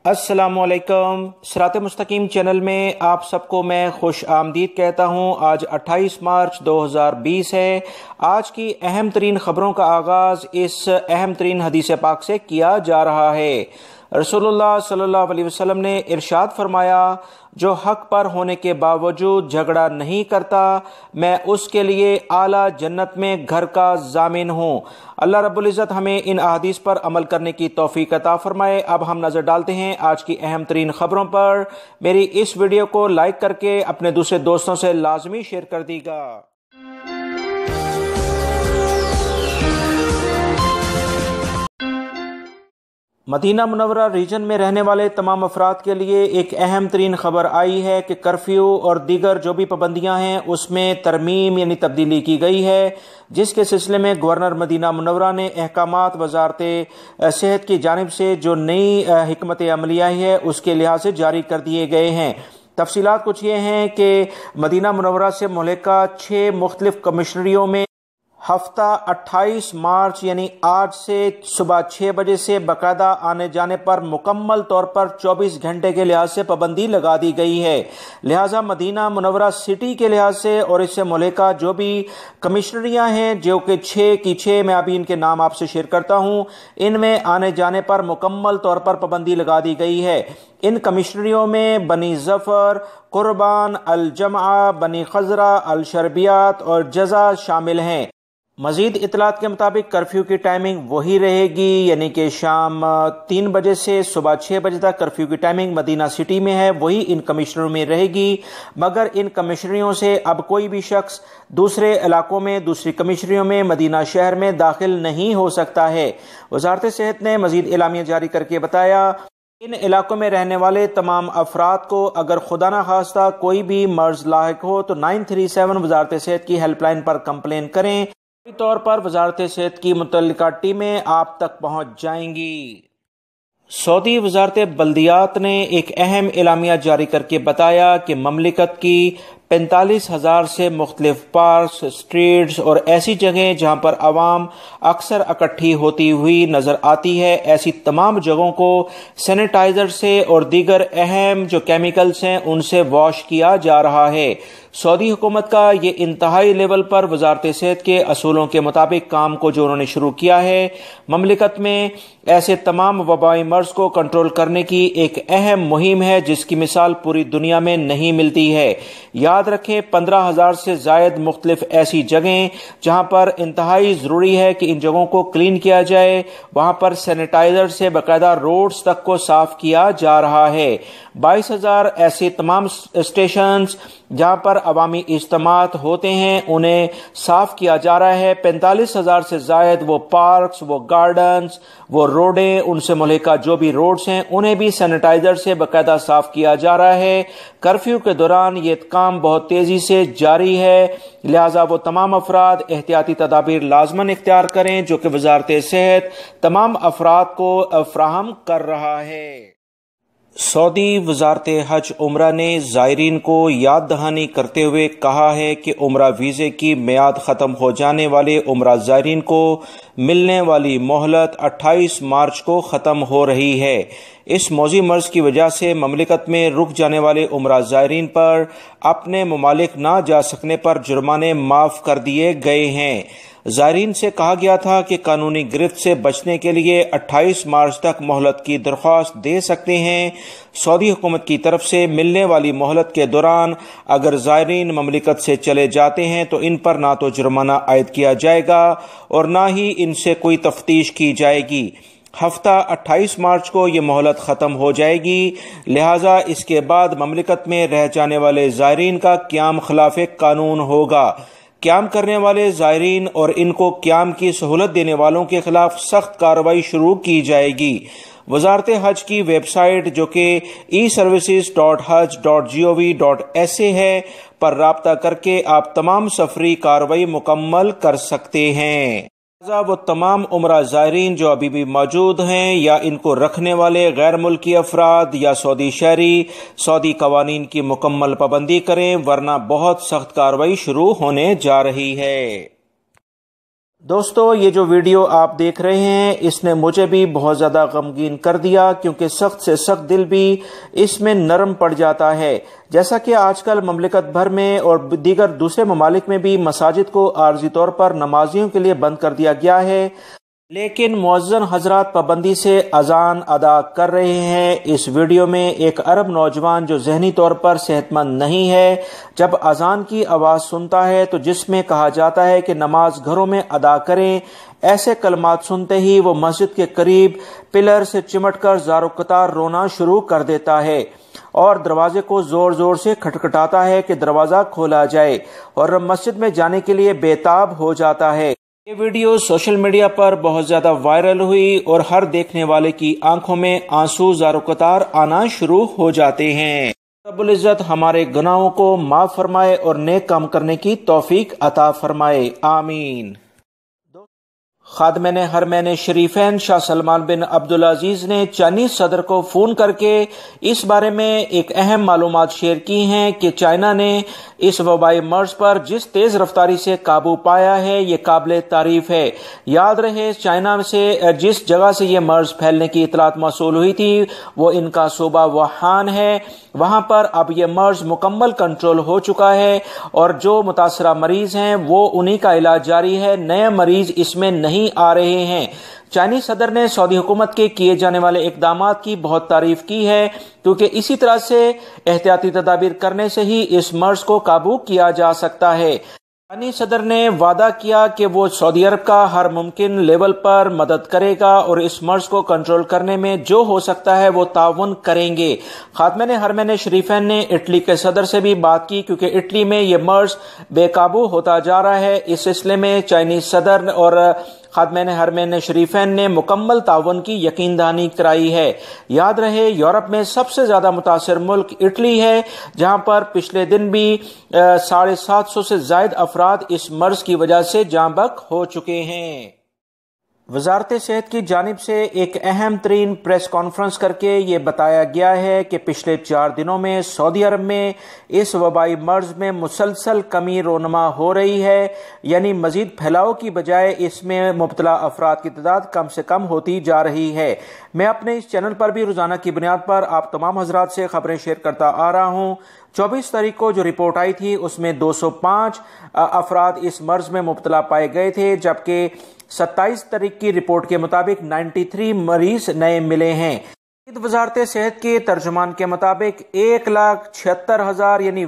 السلام علیکم۔ صراط مستقیم چینل میں آپ سب کو میں خوش آمدید کہتا ہوں۔ آج 28 مارچ 2020 ہے۔ آج کی اہم ترین خبروں کا آغاز اس اہم ترین حدیث پاک سے کیا جا رہا ہے۔ رسول اللہ صلی اللہ علیہ وسلم نے ارشاد فرمایا، جو حق پر ہونے کے باوجود جھگڑا نہیں کرتا، میں اس کے لیے اعلیٰ جنت میں گھر کا ضامن ہوں۔ اللہ رب العزت ہمیں ان احادیث پر عمل کرنے کی توفیق عطا فرمائے۔ اب ہم نظر ڈالتے ہیں آج کی اہم ترین خبروں پر۔ میری اس ویڈیو کو لائک کر کے اپنے دوسرے دوستوں سے لازمی شیئر کر دیجیے گا۔ مدینہ منورہ ریجن میں رہنے والے تمام افراد کے لیے ایک اہم ترین خبر آئی ہے کہ کرفیو اور دیگر جو بھی پابندیاں ہیں اس میں ترمیم یعنی تبدیلی کی گئی ہے، جس کے سلسلے میں گورنر مدینہ منورہ نے احکامات وزارت صحت کی جانب سے جو نئی حکمت عملی آئی ہے اس کے لحاظ سے جاری کر دیے گئے ہیں۔ تفصیلات کچھ یہ ہیں کہ مدینہ منورہ سے ملحقہ 6 مختلف کمشنریوں میں ہفتہ 28 مارچ یعنی آج سے صبح 6 بجے سے باقاعدہ آنے جانے پر مکمل طور پر 24 گھنٹے کے لحاظ سے پابندی لگا دی گئی ہے۔ لہٰذا مدینہ منورہ سٹی کے لحاظ سے اور اس سے ملحقہ جو بھی کمشنریاں ہیں جو کہ 6 کی 6 میں ابھی ان کے نام آپ سے شیئر کرتا ہوں، ان میں آنے جانے پر مکمل طور پر پابندی لگا دی گئی ہے۔ ان کمشنریوں میں بنی ظفر، قربان، الجمعہ، بنی خزرہ، الشربیات اور جزا شامل ہیں۔ مزید اطلاعات کے مطابق کرفیو کی ٹائمنگ وہی رہے گی، یعنی کہ شام 3 بجے سے صبح 6 بجے تک کرفیو کی ٹائمنگ مدینہ سٹی میں ہے، وہی ان کمشنریوں میں رہے گی، مگر ان کمشنریوں سے اب کوئی بھی شخص دوسرے علاقوں میں دوسری کمشنریوں میں مدینہ شہر میں داخل نہیں ہو سکتا ہے۔ وزارت صحت نے مزید اعلامیہ جاری کر کے بتایا، ان علاقوں میں رہنے والے تمام افراد کو اگر خدا نخواستہ کوئی بھی مرض لاحق ہو تو 937 وزارت صحت کی ہیلپ لائن پر کمپلین کریں۔ فوری طور پر وزارت صحت کی متعلقہ ٹیمیں آپ تک پہنچ جائیں گی۔ سعودی وزارت بلدیات نے ایک اہم اعلامیہ جاری کر کے بتایا کہ مملکت کی 45,000 سے مختلف پارکس، اسٹریٹس اور ایسی جگہیں جہاں پر عوام اکثر اکٹھی ہوتی ہوئی نظر آتی ہے، ایسی تمام جگہوں کو سینیٹائزر سے اور دیگر اہم جو کیمیکلز ہیں ان سے واش کیا جا رہا ہے۔ سعودی حکومت کا یہ انتہائی لیول پر وزارت صحت کے اصولوں کے مطابق کام کو جو انہوں نے شروع کیا ہے، مملکت میں ایسے تمام وبائی مرض کو کنٹرول کرنے کی ایک اہم مہم ہے جس کی مثال پوری دنیا میں نہیں ملتی ہے۔ یاد رکھیں 15,000 سے زائد مختلف ایسی جگہیں جہاں پر انتہائی ضروری ہے کہ ان جگہوں کو کلین کیا جائے، وہاں پر سینیٹائزر سے باقاعدہ روڈز تک کو صاف کیا جا رہا ہے۔ 22,000 ایسے تمام اسٹیشنز جہاں پر عوامی اجتماعات ہوتے ہیں انہیں صاف کیا جا رہا ہے۔ 45,000 سے زائد وہ پارکس، وہ گارڈنز، وہ روڈیں، ان سے ملحقہ جو بھی روڈز ہیں انہیں بھی سینیٹائزر سے باقاعدہ صاف کیا جا رہا ہے۔ کرفیو کے دوران یہ کام بہت تیزی سے جاری ہے، لہٰذا وہ تمام افراد احتیاطی تدابیر لازماً اختیار کریں جو کہ وزارت صحت تمام افراد کو فراہم کر رہا ہے۔ سعودی وزارت حج عمرہ نے زائرین کو یاد دہانی کرتے ہوئے کہا ہے کہ عمرہ ویزے کی میعاد ختم ہو جانے والے عمرہ زائرین کو ملنے والی مہلت 28 مارچ کو ختم ہو رہی ہے۔ اس موذی مرض کی وجہ سے مملکت میں رک جانے والے عمرہ زائرین پر اپنے ممالک نہ جا سکنے پر جرمانے معاف کر دیے گئے ہیں۔ زائرین سے کہا گیا تھا کہ قانونی گرفت سے بچنے کے لیے 28 مارچ تک مہلت کی درخواست دے سکتے ہیں۔ سعودی حکومت کی طرف سے ملنے والی مہلت کے دوران اگر زائرین مملکت سے چلے جاتے ہیں تو ان پر نہ تو جرمانہ عائد کیا جائے گا اور نہ ہی ان سے کوئی تفتیش کی جائے گی۔ ہفتہ 28 مارچ کو یہ مہلت ختم ہو جائے گی، لہٰذا اس کے بعد مملکت میں رہ جانے والے زائرین کا قیام خلاف قانون ہوگا۔ قیام کرنے والے زائرین اور ان کو قیام کی سہولت دینے والوں کے خلاف سخت کارروائی شروع کی جائے گی۔ وزارت حج کی ویب سائٹ جو کہ eservices.haj.gov.sa ہے پر رابطہ کر کے آپ تمام سفری کارروائی مکمل کر سکتے ہیں۔ لہٰذا وہ تمام عمرہ زائرین جو ابھی بھی موجود ہیں یا ان کو رکھنے والے غیر ملکی افراد یا سعودی شہری سعودی قوانین کی مکمل پابندی کریں، ورنہ بہت سخت کارروائی شروع ہونے جا رہی ہے۔ دوستو یہ جو ویڈیو آپ دیکھ رہے ہیں اس نے مجھے بھی بہت زیادہ غمگین کر دیا، کیونکہ سخت سے سخت دل بھی اس میں نرم پڑ جاتا ہے۔ جیسا کہ آج کل مملکت بھر میں اور دیگر دوسرے ممالک میں بھی مساجد کو عارضی طور پر نمازیوں کے لیے بند کر دیا گیا ہے، لیکن مؤذن حضرات پابندی سے اذان ادا کر رہے ہیں۔ اس ویڈیو میں ایک عرب نوجوان جو ذہنی طور پر صحت مند نہیں ہے، جب اذان کی آواز سنتا ہے تو جس میں کہا جاتا ہے کہ نماز گھروں میں ادا کریں، ایسے کلمات سنتے ہی وہ مسجد کے قریب پلر سے چمٹ کر زار و قطار رونا شروع کر دیتا ہے اور دروازے کو زور زور سے کھٹکھٹاتا ہے کہ دروازہ کھولا جائے، اور مسجد میں جانے کے لیے بے تاب ہو جاتا ہے۔ یہ ویڈیو سوشل میڈیا پر بہت زیادہ وائرل ہوئی اور ہر دیکھنے والے کی آنکھوں میں آنسو زار و قطار آنا شروع ہو جاتے ہیں۔ رب العزت ہمارے گناہوں کو معاف فرمائے اور نیک کام کرنے کی توفیق عطا فرمائے، آمین۔ خادمین حرمین شریفین شاہ سلمان بن عبدالعزیز نے چائنیز صدر کو فون کر کے اس بارے میں ایک اہم معلومات شیئر کی ہیں کہ چائنا نے اس وبائی مرض پر جس تیز رفتاری سے قابو پایا ہے یہ قابل تعریف ہے۔ یاد رہے چائنا سے جس جگہ سے یہ مرض پھیلنے کی اطلاعات موصول ہوئی تھی وہ ان کا صوبہ ووہان ہے، وہاں پر اب یہ مرض مکمل کنٹرول ہو چکا ہے اور جو متاثرہ مریض ہیں وہ انہی کا علاج جاری ہے، نئے مریض اس میں نہیں آ رہے ہیں۔ چائنیز صدر نے سعودی حکومت کے کیے جانے والے اقدامات کی بہت تعریف کی ہے، کیونکہ اسی طرح سے احتیاطی تدابیر کرنے سے ہی اس مرض کو قابو کیا جا سکتا ہے۔ چائنیز صدر نے وعدہ کیا کہ وہ سعودی عرب کا ہر ممکن لیول پر مدد کرے گا اور اس مرض کو کنٹرول کرنے میں جو ہو سکتا ہے وہ تعاون کریں گے۔ خادمین حرمین شریفین نے اٹلی کے صدر سے بھی بات کی، کیونکہ اٹلی میں یہ مرض بے قابو ہوتا جا رہا ہے۔ اس سلسلے میں چائنیز صدر اور خادمین حرمین شریفین نے مکمل تعاون کی یقین دہانی کرائی ہے۔ یاد رہے یورپ میں سب سے زیادہ متاثر ملک اٹلی ہے، جہاں پر پچھلے دن بھی 750 سے زائد افراد اس مرض کی وجہ سے جاں بحق ہو چکے ہیں۔ وزارت صحت کی جانب سے ایک اہم ترین پریس کانفرنس کر کے یہ بتایا گیا ہے کہ پچھلے 4 دنوں میں سعودی عرب میں اس وبائی مرض میں مسلسل کمی رونما ہو رہی ہے، یعنی مزید پھیلاؤ کی بجائے اس میں مبتلا افراد کی تعداد کم سے کم ہوتی جا رہی ہے۔ میں اپنے اس چینل پر بھی روزانہ کی بنیاد پر آپ تمام حضرات سے خبریں شیئر کرتا آ رہا ہوں۔ 24 تاریخ کو جو رپورٹ آئی تھی اس میں 205 افراد اس مرض میں مبتلا پائے گئے تھے، جبکہ 27 تاریخ کی رپورٹ کے مطابق 93 مریض نئے ملے ہیں۔ وزارت صحت کے ترجمان کے مطابق 1,76,000 یعنی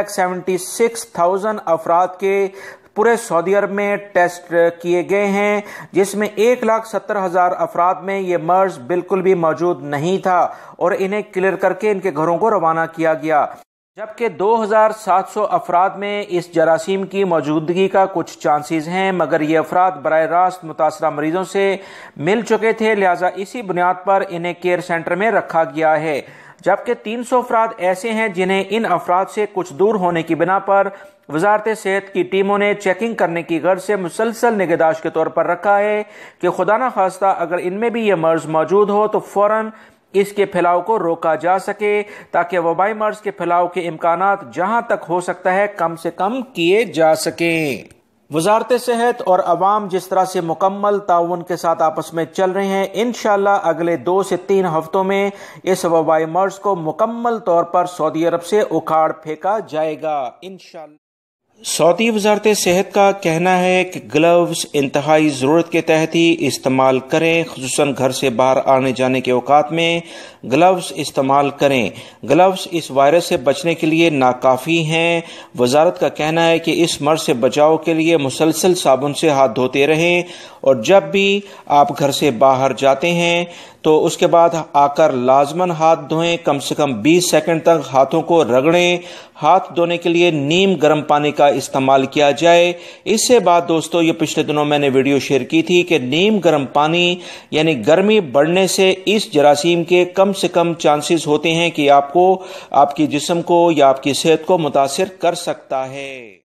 1,76,000 افراد کے پورے سعودی عرب میں ٹیسٹ کیے گئے ہیں، جس میں 1,70,000 افراد میں یہ مرض بالکل بھی موجود نہیں تھا اور انہیں کلیئر کر کے ان کے گھروں کو روانہ کیا گیا، جبکہ 2,700 افراد میں اس جراثیم کی موجودگی کا کچھ چانسز ہیں، مگر یہ افراد براہ راست متاثرہ مریضوں سے مل چکے تھے، لہٰذا اسی بنیاد پر انہیں کیئر سینٹر میں رکھا گیا ہے، جبکہ 300 افراد ایسے ہیں جنہیں ان افراد سے کچھ دور ہونے کی بنا پر وزارت صحت کی ٹیموں نے چیکنگ کرنے کی غرض سے مسلسل نگہداشت کے طور پر رکھا ہے کہ خدا نخواستہ اگر ان میں بھی یہ مرض موجود ہو تو فوراً اس کے پھیلاؤ کو روکا جا سکے، تاکہ وبائی مرض کے پھیلاؤ کے امکانات جہاں تک ہو سکتا ہے کم سے کم کیے جا سکیں۔ وزارت صحت اور عوام جس طرح سے مکمل تعاون کے ساتھ آپس میں چل رہے ہیں، انشاءاللہ اگلے 2 سے 3 ہفتوں میں اس وبائی مرض کو مکمل طور پر سعودی عرب سے اکھاڑ پھینکا جائے گا انشاءاللہ۔ سعودی وزارت صحت کا کہنا ہے کہ گلوز انتہائی ضرورت کے تحت ہی استعمال کریں، خصوصاً گھر سے باہر آنے جانے کے اوقات میں گلوز استعمال کریں۔ گلوز اس وائرس سے بچنے کے لیے ناکافی ہیں۔ وزارت کا کہنا ہے کہ اس مرض سے بچاؤ کے لیے مسلسل صابن سے ہاتھ دھوتے رہیں، اور جب بھی آپ گھر سے باہر جاتے ہیں تو اس کے بعد آ کر لازماً ہاتھ دھوئیں، کم سے کم 20 سیکنڈ تک ہاتھوں کو رگڑیں۔ ہاتھ دھونے کے لیے نیم گرم پانی کا استعمال کیا جائے۔ اس سے بعد دوستو یہ پچھلے دنوں میں نے ویڈیو شیئر کی تھی کہ نیم گرم پانی یعنی گرمی بڑھنے سے اس جراثیم کے کم سے کم چانسز ہوتے ہیں کہ آپ کو، آپ کی جسم کو یا آپ کی صحت کو متاثر کر سکتا ہے۔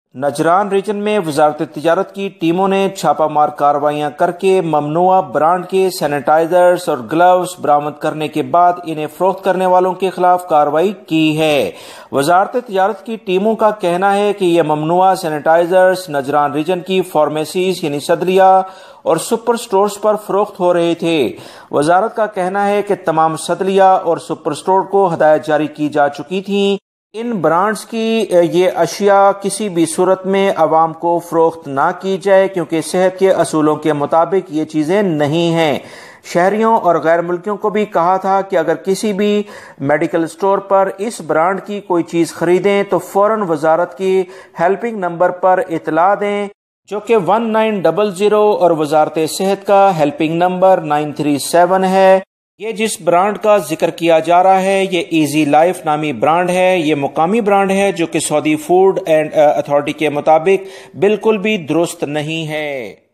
نجران ریجن میں وزارت تجارت کی ٹیموں نے چھاپہ مار کارروائیاں کر کے ممنوعہ برانڈ کے سینیٹائزرز اور گلوز برآمد کرنے کے بعد انہیں فروخت کرنے والوں کے خلاف کارروائی کی ہے۔ وزارت تجارت کی ٹیموں کا کہنا ہے کہ یہ ممنوعہ سینیٹائزرز نجران ریجن کی فارمیسیز یعنی صیدلیہ اور سپر سٹورز پر فروخت ہو رہے تھے۔ وزارت کا کہنا ہے کہ تمام صیدلیہ اور سپر سٹور کو ہدایت جاری کی جا چکی تھیں ان برانڈز کی یہ اشیاء کسی بھی صورت میں عوام کو فروخت نہ کی جائے، کیونکہ صحت کے اصولوں کے مطابق یہ چیزیں نہیں ہیں۔ شہریوں اور غیر ملکیوں کو بھی کہا تھا کہ اگر کسی بھی میڈیکل سٹور پر اس برانڈ کی کوئی چیز خریدیں تو فوراً وزارت کی ہیلپنگ نمبر پر اطلاع دیں، جو کہ 1900 اور وزارت صحت کا ہیلپنگ نمبر 937 ہے۔ یہ جس برانڈ کا ذکر کیا جا رہا ہے یہ ایزی لائف نامی برانڈ ہے۔ یہ مقامی برانڈ ہے جو کہ سعودی فوڈ اینڈ اتھارٹی کے مطابق بالکل بھی درست نہیں ہے۔